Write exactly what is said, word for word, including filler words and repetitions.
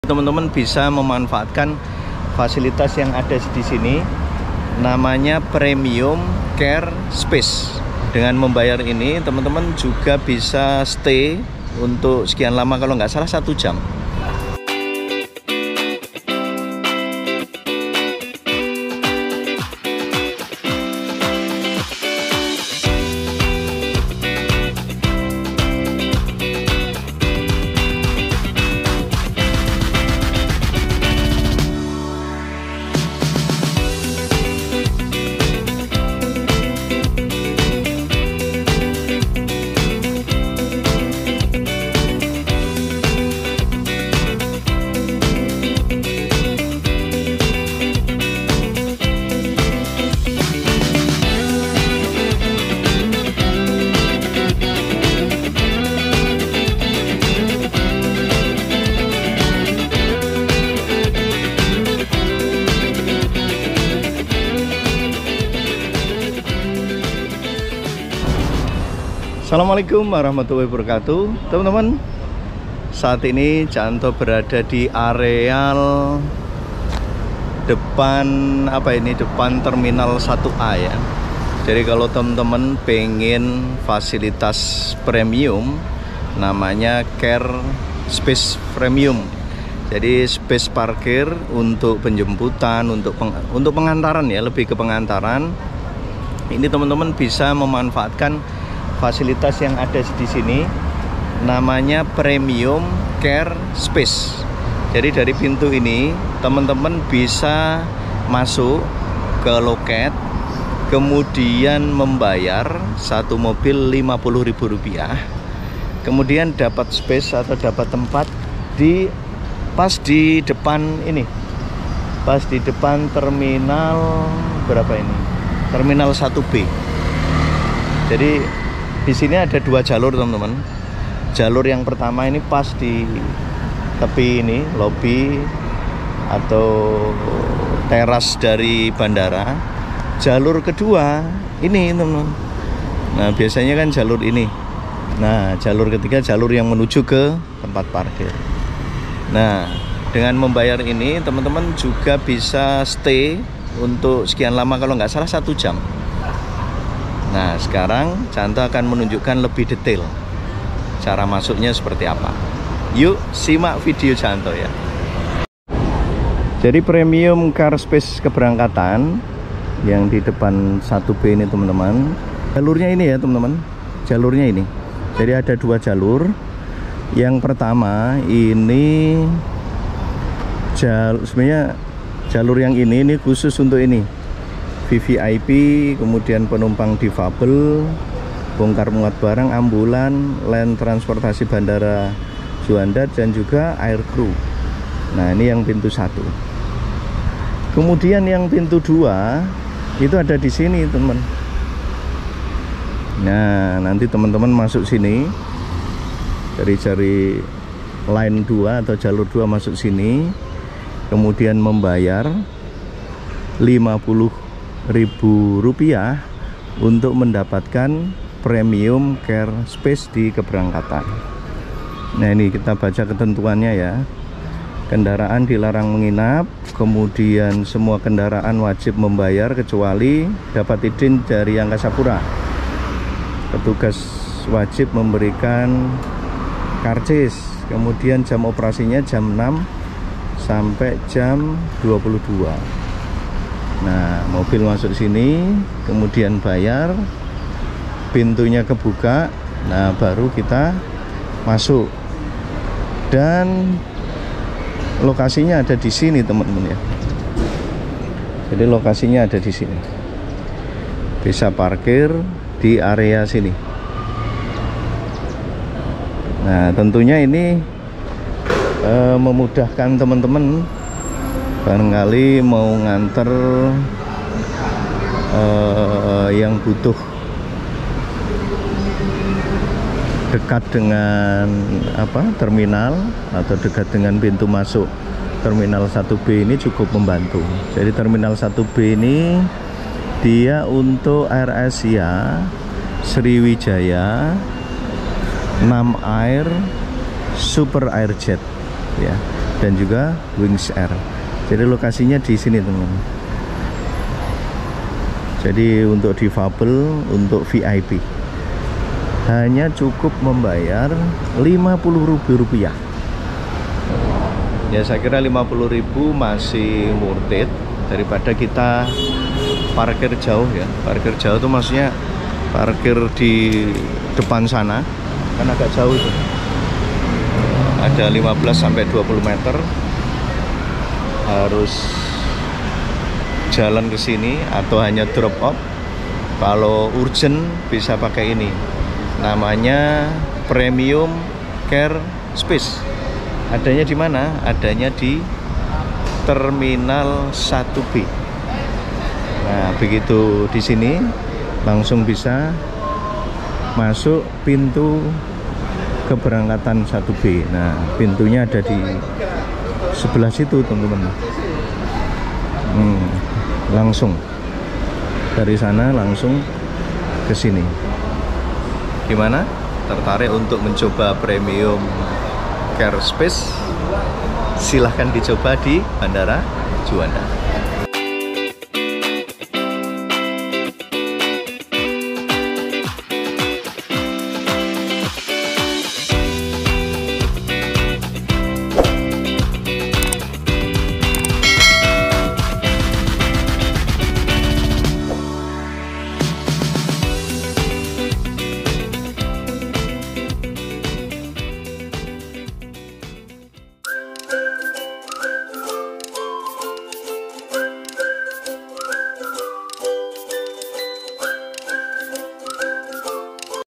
Teman-teman bisa memanfaatkan fasilitas yang ada di sini, namanya Premium Care Space. Dengan membayar ini, teman-teman juga bisa stay untuk sekian lama, kalau nggak salah satu jam. Assalamualaikum warahmatullahi wabarakatuh, teman-teman. Saat ini Canto berada di areal depan apa ini depan Terminal satu A ya. Jadi kalau teman-teman pengen fasilitas premium, namanya Care Space Premium. Jadi space parkir untuk penjemputan, untuk peng, untuk pengantaran ya, lebih ke pengantaran. Ini teman-teman bisa memanfaatkan fasilitas yang ada di sini, namanya Premium Care Space. Jadi dari pintu ini teman-teman bisa masuk ke loket, kemudian membayar satu mobil lima puluh ribu rupiah, kemudian dapat space atau dapat tempat di pas di depan ini, pas di depan terminal berapa ini? Terminal satu B. Jadi di sini ada dua jalur, teman-teman. Jalur yang pertama ini pas di tepi ini, lobi atau teras dari bandara. Jalur kedua ini, teman-teman. Nah, biasanya kan jalur ini. Nah, jalur ketiga jalur yang menuju ke tempat parkir. Nah, dengan membayar ini, teman-teman juga bisa stay untuk sekian lama, kalau nggak salah satu jam. Nah, sekarang Canto akan menunjukkan lebih detail cara masuknya seperti apa. Yuk simak video Canto ya. Jadi Premium Car Space keberangkatan yang di depan satu B ini, teman-teman. Jalurnya ini ya, teman-teman. Jalurnya ini. Jadi ada dua jalur. Yang pertama ini jalur, sebenarnya jalur yang ini ini khusus untuk ini V V I P, kemudian penumpang difabel, bongkar muat barang, ambulan, land transportasi bandara Juanda, dan juga air crew. Nah, ini yang pintu satu. Kemudian yang pintu dua itu ada di sini, teman. Nah, nanti teman-teman masuk sini dari cari line dua atau jalur dua, masuk sini, kemudian membayar lima puluh ribu rupiah untuk mendapatkan Premium Care Space di keberangkatan. Nah, ini kita baca ketentuannya ya. Kendaraan dilarang menginap, kemudian semua kendaraan wajib membayar kecuali dapat izin dari Angkasa Pura. Petugas wajib memberikan karcis, kemudian jam operasinya jam enam sampai jam dua puluh dua. Nah, mobil masuk sini, kemudian bayar, pintunya kebuka, nah baru kita masuk. Dan lokasinya ada di sini, teman-teman ya. Jadi lokasinya ada di sini. Bisa parkir di area sini. Nah, tentunya ini eh, memudahkan teman-teman barangkali mau nganter uh, yang butuh dekat dengan apa terminal atau dekat dengan pintu masuk Terminal satu B ini cukup membantu. Jadi Terminal satu B ini dia untuk Air Asia, Sriwijaya, Nam Air, Super Airjet ya. dan juga Wings Air. Jadi lokasinya di sini teman. Jadi untuk difabel, untuk V I P hanya cukup membayar lima puluh ribu rupiah. Ya saya kira lima puluh ribu masih worth it daripada kita parkir jauh ya. Parkir jauh itu maksudnya parkir di depan sana, kan agak jauh itu. Ada lima belas sampai dua puluh meter. Harus jalan ke sini atau hanya drop off. Kalau urgent bisa pakai ini. Namanya Premium Care Space. Adanya di mana? Adanya di Terminal satu B. Nah, begitu di sini langsung bisa masuk pintu keberangkatan satu B. Nah, pintunya ada di sebelah situ, teman-teman. Hmm, langsung dari sana langsung ke sini. Gimana? Tertarik untuk mencoba Premium Care Space? Silahkan dicoba di Bandara Juanda.